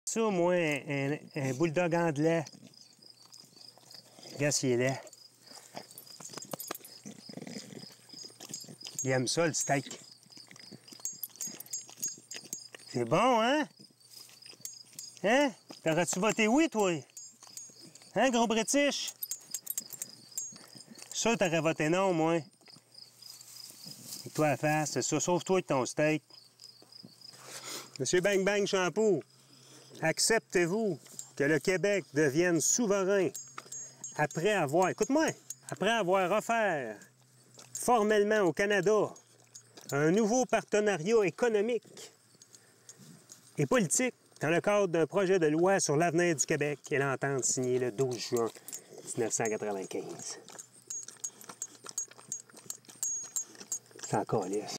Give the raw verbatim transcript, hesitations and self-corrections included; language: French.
Ça, moi, un, un bulldog anglais. Regarde s'il est laid. Il aime ça, le steak. C'est bon, hein? Hein? T'aurais-tu voté oui, toi? Hein, gros British? Je suis sûr que t'aurais voté non, moi. Et toi à face, c'est ça. Sauve-toi avec ton steak. Monsieur Bang Bang Shampoo, acceptez-vous que le Québec devienne souverain après avoir, écoute-moi, après avoir offert formellement au Canada un nouveau partenariat économique et politique dans le cadre d'un projet de loi sur l'avenir du Québec et l'entente signée le douze juin mille neuf cent quatre-vingt-quinze. C'est encore lisse.